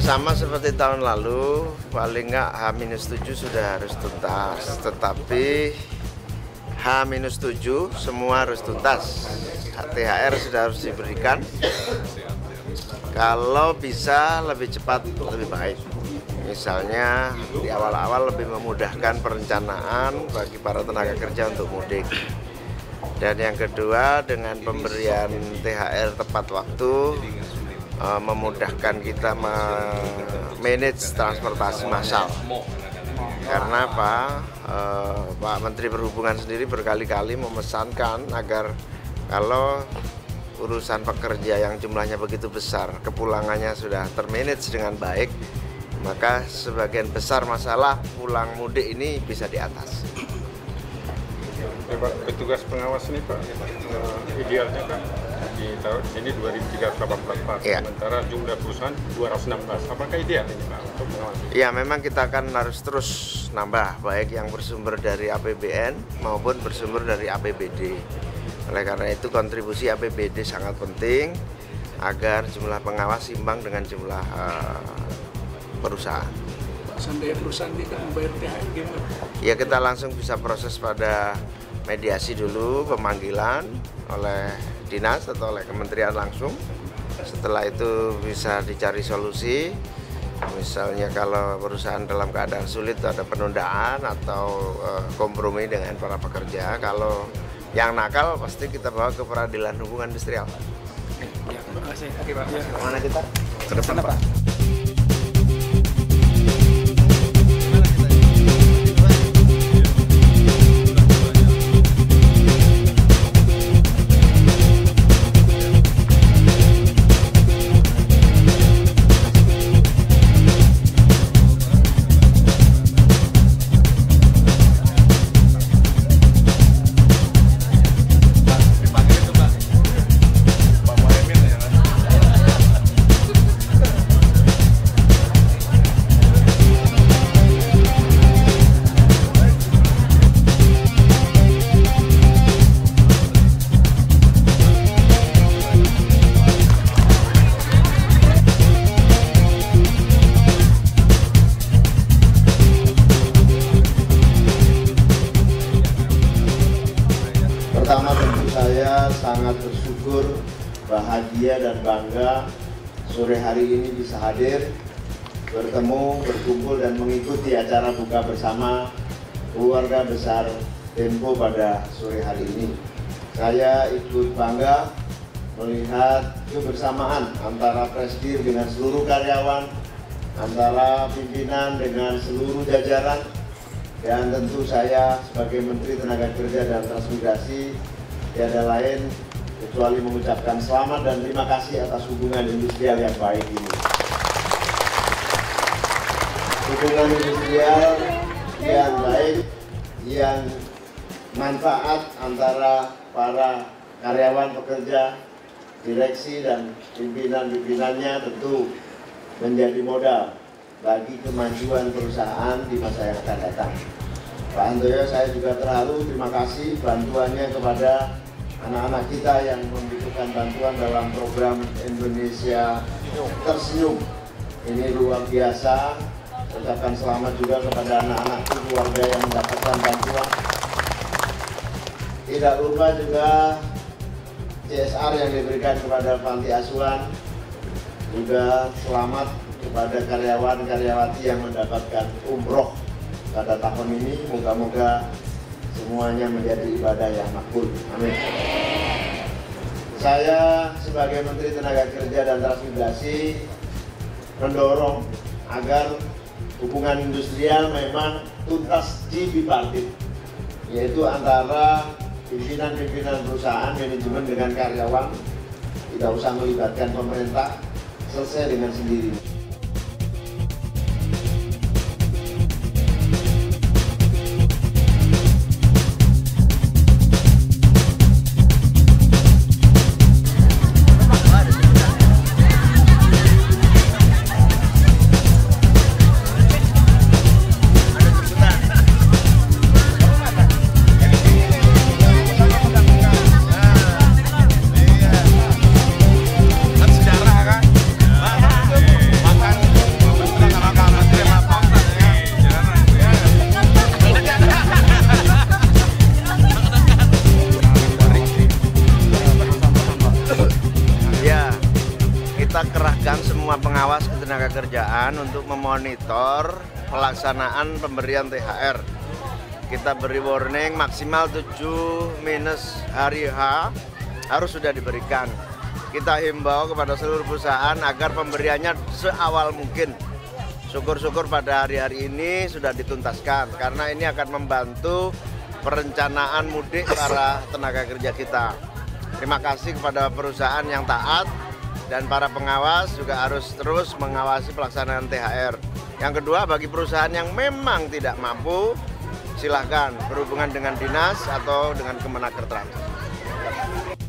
sama seperti tahun lalu, paling nggak H-7 sudah harus tuntas. Tetapi H-7 semua harus tuntas. THR sudah harus diberikan. Kalau bisa lebih cepat lebih baik. Misalnya di awal-awal lebih memudahkan perencanaan bagi para tenaga kerja untuk mudik. Dan yang kedua, dengan pemberian THR tepat waktu, memudahkan kita manage transportasi massal. Karena Pak Menteri Perhubungan sendiri berkali-kali memesankan agar kalau urusan pekerja yang jumlahnya begitu besar, kepulangannya sudah termanage dengan baik, maka sebagian besar masalah pulang mudik ini bisa diatasi. Pak, petugas pengawas ini Pak, idealnya kan di tahun ini 2.384 Pak, sementara jumlah perusahaan 216. Apakah ideal ini Pak untuk pengawas? Ya, memang kita akan harus terus nambah, baik yang bersumber dari APBN maupun bersumber dari APBD. Oleh karena itu kontribusi APBD sangat penting agar jumlah pengawas imbang dengan jumlah perusahaan. Sampai perusahaan tidak membayar THR gimana? Ya, kita langsung bisa proses pada mediasi dulu, pemanggilan oleh dinas atau oleh kementerian langsung. Setelah itu bisa dicari solusi. Misalnya kalau perusahaan dalam keadaan sulit ada penundaan atau kompromi dengan para pekerja. Kalau yang nakal pasti kita bawa ke peradilan hubungan industrial. Ya, terima kasih. Oke Pak. Ya. Kemana kita? Ke depan Pak. Pertama, tentu saya sangat bersyukur, bahagia dan bangga sore hari ini bisa hadir, bertemu, berkumpul dan mengikuti acara buka bersama keluarga besar Tempo pada sore hari ini. Saya ikut bangga melihat kebersamaan antara Presidir dengan seluruh karyawan, antara pimpinan dengan seluruh jajaran. Dan tentu saya sebagai Menteri Tenaga Kerja dan Transmigrasi tiada lain kecuali mengucapkan selamat dan terima kasih atas hubungan industrial yang baik ini. Hubungan industrial yang baik, yang manfaat antara para karyawan pekerja, direksi dan pimpinan-pimpinannya tentu menjadi modal bagi kemajuan perusahaan di masa yang akan datang. Pak Handoyo, saya juga terharu, terima kasih bantuannya kepada anak-anak kita yang membutuhkan bantuan dalam program Indonesia Tersenyum. Ini luar biasa. Ucapkan selamat juga kepada anak-anak keluarga yang mendapatkan bantuan. Tidak lupa juga CSR yang diberikan kepada panti asuhan. Juga selamat kepada karyawan-karyawati yang mendapatkan umroh pada tahun ini. Moga-moga semuanya menjadi ibadah yang makbul. Amin. Saya sebagai Menteri Tenaga Kerja dan Transmigrasi mendorong agar hubungan industrial memang tuntas di bipartit, yaitu antara pimpinan-pimpinan perusahaan, manajemen dengan karyawan. Tidak usah melibatkan pemerintah, selesai dengan sendiri. Ketenagakerjaan untuk memonitor pelaksanaan pemberian THR. Kita beri warning maksimal 7 minus hari H harus sudah diberikan. Kita himbau kepada seluruh perusahaan agar pemberiannya seawal mungkin. Syukur-syukur pada hari-hari ini sudah dituntaskan karena ini akan membantu perencanaan mudik para tenaga kerja kita. Terima kasih kepada perusahaan yang taat dan para pengawas juga harus terus mengawasi pelaksanaan THR. Yang kedua, bagi perusahaan yang memang tidak mampu, silahkan berhubungan dengan dinas atau dengan Kemenaker Trans.